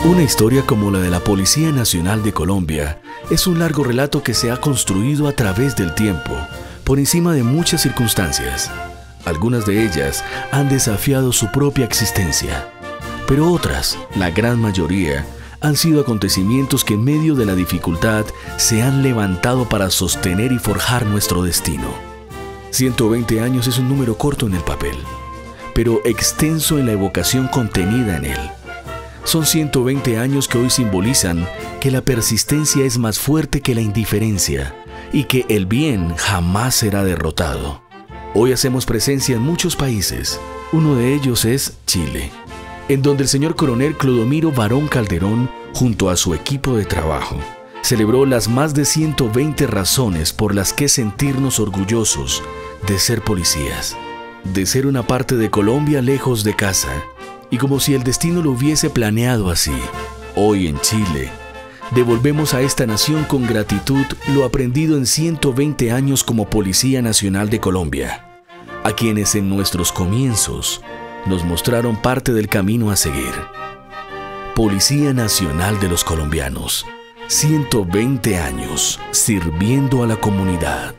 Una historia como la de la Policía Nacional de Colombia es un largo relato que se ha construido a través del tiempo, por encima de muchas circunstancias. Algunas de ellas han desafiado su propia existencia, pero otras, la gran mayoría, han sido acontecimientos que en medio de la dificultad se han levantado para sostener y forjar nuestro destino. 120 años es un número corto en el papel, pero extenso en la evocación contenida en él. Son 120 años que hoy simbolizan que la persistencia es más fuerte que la indiferencia y que el bien jamás será derrotado. Hoy hacemos presencia en muchos países. Uno de ellos es Chile, en donde el señor coronel Clodomiro Barón Calderón, junto a su equipo de trabajo, celebró las más de 120 razones por las que sentirnos orgullosos de ser policías, de ser una parte de Colombia lejos de casa. Y como si el destino lo hubiese planeado así, hoy en Chile, devolvemos a esta nación con gratitud lo aprendido en 120 años como Policía Nacional de Colombia, a quienes en nuestros comienzos nos mostraron parte del camino a seguir. Policía Nacional de los Colombianos, 120 años sirviendo a la comunidad.